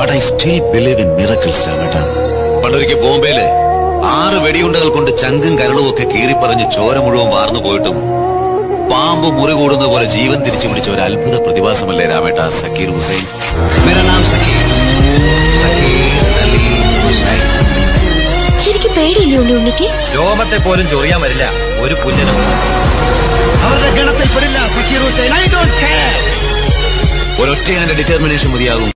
But I still believe in miracles രാമേട്ട. പണ്ടൊരിക്കൽ ബോംബെയില് 6 വെടിയുണ്ടകൾ കൊണ്ട് ചങ്കും കരളും ഒക്കെ കീറിപ്പറഞ്ഞ് ചോര മുഴുവൻ വാർന്നു പോയിട്ടും പാമ്പ് മുറി കൂടുന്ന പോലെ ജീവൻ തിരിച്ചു പിടിച്ച ഒരു അത്ഭുത പ്രതിഭാസമല്ലേ രാമേട്ട സക്കീർ ഹുസൈൻ. മേരാ നാം സക്കീർ, സക്കീർ അലി ഹുസൈൻ. ശരിക്കും പേടിയില്ലേ ഉണ്ണിക്ക്? രോമത്തെ പോലും ചൊറിയാൻ വരില്ല ഒരു കുഞ്ഞനും. അവരുടെ ഗണത്തിൽ പെടില്ല Zakir Hussain. I don't care. ഒരൊറ്റ ഡിറ്റർമിനേഷൻ മതിയാകും.